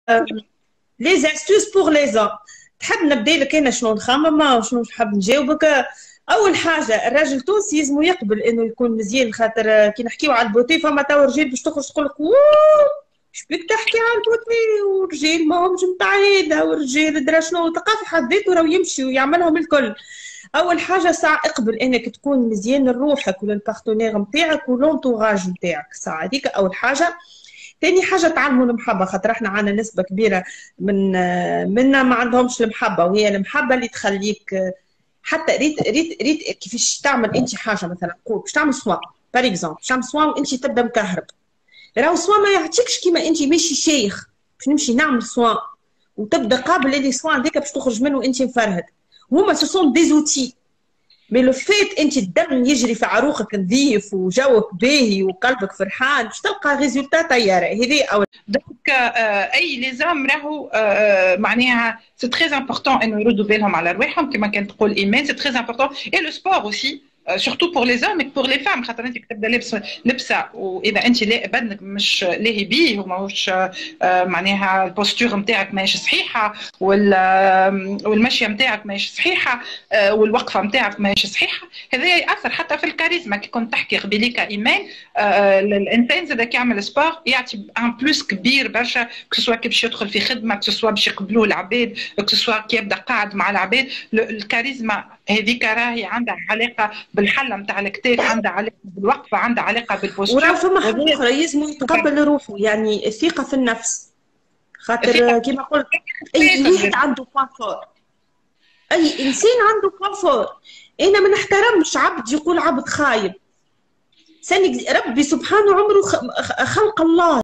لي زاستوس بور لي زون. تحب نبدا لك انا شنو نخمم وشنو نحب نجاوبك؟ اول حاجه الراجل التونسي يلزمو يقبل انه يكون مزيان، خاطر كي نحكيو على البوتي فما تو رجال باش تخرج تقول لك اش بيك تحكي على البوتي، ورجال ماهمش نتاع هذا، والرجال درا شنو تلقاه في حد ذاته راه يمشي ويعملهم الكل. اول حاجه ساعه اقبل انك تكون مزيان لروحك وللبارتنير نتاعك ولونتوراج نتاعك، ساعه هذيك اول حاجه. تاني حاجه تعلموا المحبه، خاطر احنا عندنا نسبه كبيره منا ما عندهمش المحبه، وهي المحبه اللي تخليك حتى ريت كيفاش تعمل انت حاجه. مثلا قول باش تعمل سوا بار اكزومبل، باش تعمل سوا وانت تبدا مكهرب، راهو سوا ما يعطيكش كيما انت ماشي شيخ باش نمشي نعمل سوا وتبدا قابل اللي سوا هذاك باش تخرج منه انت مفرهد. هما سو سون دي زوتي، مي لو فيت انت الدم يجري في عروقك نظيف وجوك باهي وقلبك فرحان باش تلقى ريزولتا طياره. هذه اول. دونك اي لي زام راهو معناها سي تري امبورطون انه يردوا بالهم على رواحهم كما كانت تقول ايمان، سي تري امبورطون. اي لو سبور اوسي سورتو بور لي زوم بور لي فام، خاطر انت تبدا لابس لبسه واذا انت بدنك مش لاهي بيه وماهوش معناها البوستور نتاعك ماهيش صحيحه والمشيه نتاعك ماهيش صحيحه والوقفه نتاعك ماهيش صحيحه، هذا ياثر حتى في الكاريزما. كي كنت تحكي قبيليك ايمان، الانسان زاد كي يعمل سبور يعطي ان بلوس كبير برشا، كسوا كي باش يدخل في خدمه، كسوا باش يقبلوه العباد، كسوا كي يبدا قاعد مع العباد. الكاريزما هذيك راهي عندها علاقه بالحله نتاع الكتاف، عندها علاقه بالوقفه، عندها علاقه بالبوستور. وراه فما حاجه اخرى يلزم يتقبل روحه، يعني الثقه في النفس. خاطر كيما قلت اي واحد عنده بوان، اي انسان عنده بوان. انا ما نحترمش عبد يقول عبد خايب. ربي سبحانه عمره خلق الله